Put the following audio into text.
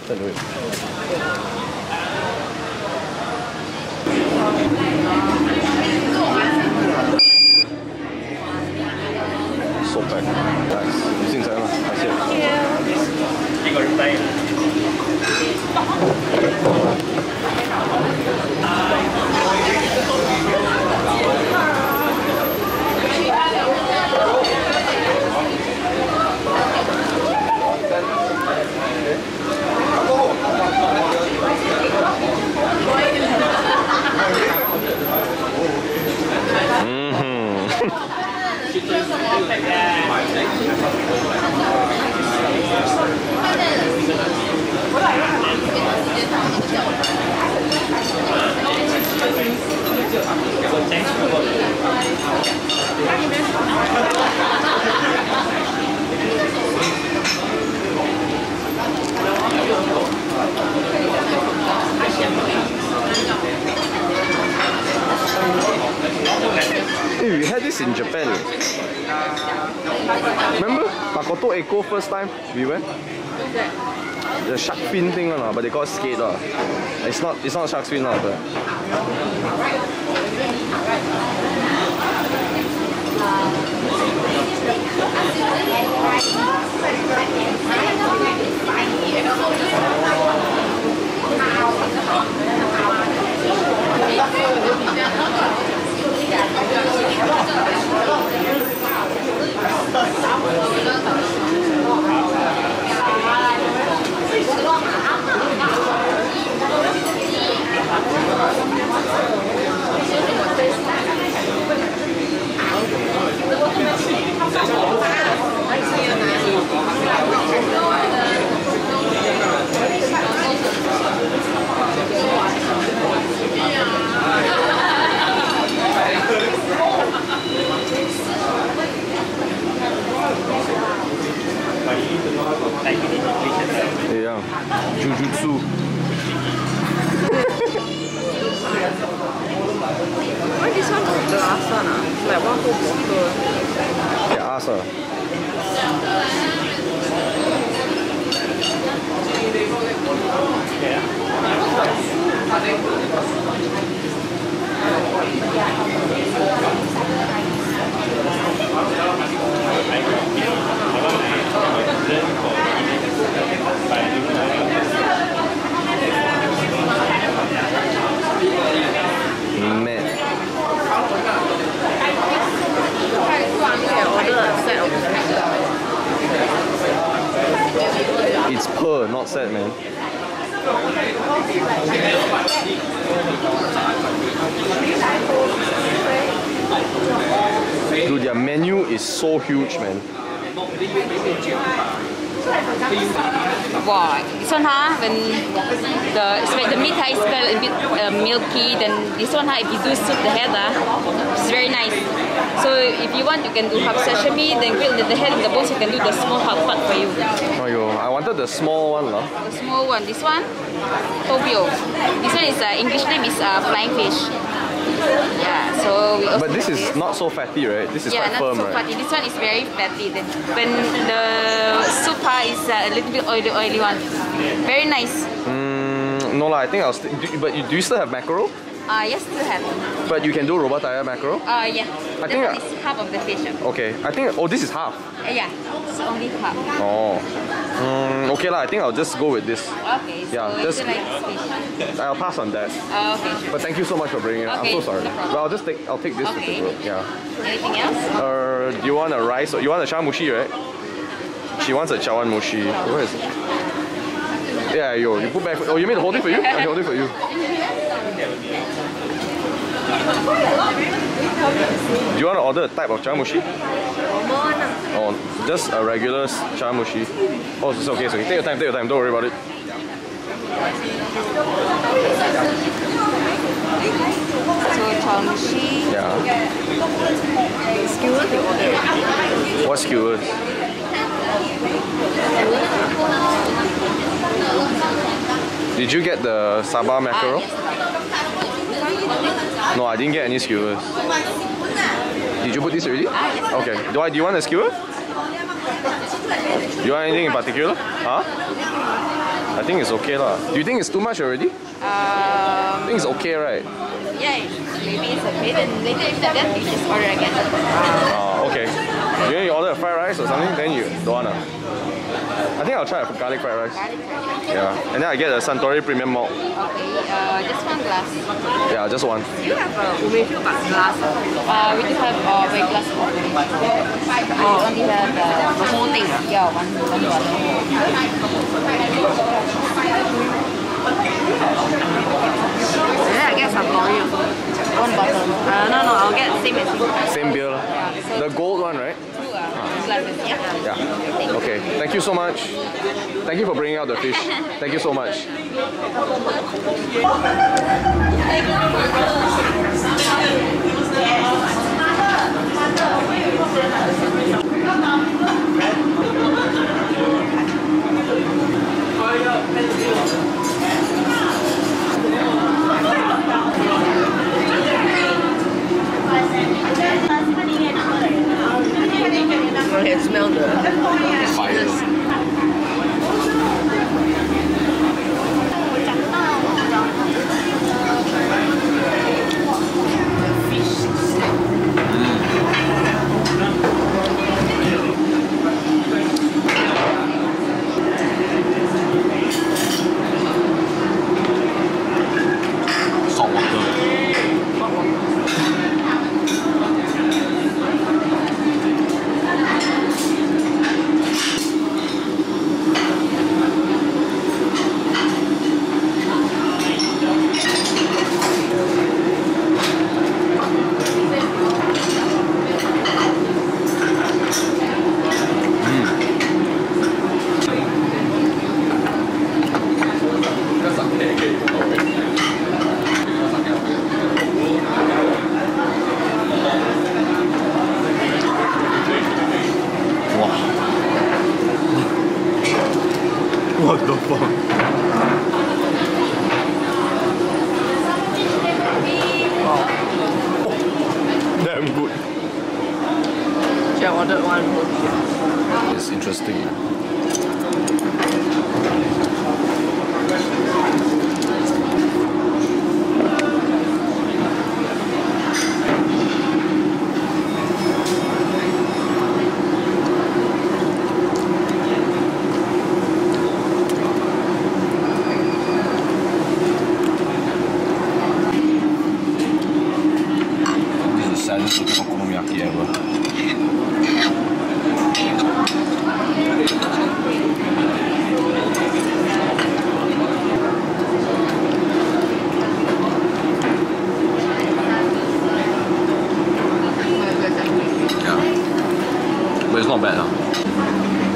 Let's do it. So packed. Nice. You see inside, I see it. Yeah. You got reply. Hey, we had this in Japan. Remember? Makoto Echo first time we went? The shark fin thing, but they call it skate. It's not shark fin, but yeah, Jujutsu. Why this one is the last one? Like one whole bottle. Yeah, ask her. Man. It's per, not set, man. Dude, their menu is so huge, man. Wow, this one when the meat is a bit milky, then this one if you do soup the head it's very nice. So if you want, you can do half sashimi, then grill the head and the bones, you can do the small half part for you. Oh, yo, I wanted the small one. The small one, this one, tobio. This one is English name is flying fish. Yeah, so we also but this is not so fatty, right? This is quite not firm, so right? fatty. This one is very fatty. When the soup is a little bit oily one. Very nice. No lah, I think I'll but do you still have mackerel? Yes, still have. But you can do robataya mackerel? Yeah. I think That one is half of the fish. Okay, I think, oh, this is half. Yeah, it's only half. Oh. Okay lah, I think I'll just go with this. Okay, so Yeah, you just- like this fish? I'll pass on that. Okay, sure. But thank you so much for bringing it. Okay, I'm so sorry. no problem. But I'll take this with Okay. the road. Yeah. Anything else? Do you want a rice? You want a chawanmushi, right? She wants a chawanmushi. Where is it? Yeah, you put back. Oh, you mean hold it for you? I can hold it for you. Do you want to order a type of chawanmushi? Oh, just a regular chawanmushi. Oh, it's okay, it's okay. Take your time, don't worry about it. So chawanmushi. Yeah. Skewers you order. What skewers? Did you get the Sabah mackerel? No, I didn't get any skewers. Did you put this already? Okay. Do you want a skewer? Do you want anything in particular? Huh? I think it's okay lah. Do you think it's too much already? I think it's okay, right? Yeah, maybe it's okay. Then later if not done, you just order again. Okay. You order a fried rice or something, then you don't wanna. I think I'll try a garlic fried rice. Garlic fried. Yeah. And then I get a Suntory premium malt. Okay, just one glass. Yeah, just one. Do you have a umefu but glass? We do have a glass of only have the whole thing. Yeah, one bottle. Yeah, I get some glory also. One bottle. No, I'll get same as you. Same beer. Yeah, so The gold one, right? two glasses, yeah? Yeah. Okay. Thank you so much. Thank you for bringing out the fish. Thank you so much. I can smell the Fire. Salt water. What the fuck? Damn good. I ordered one. It's interesting. Saddest looking okonomiyaki ever. Yeah. But it's not bad.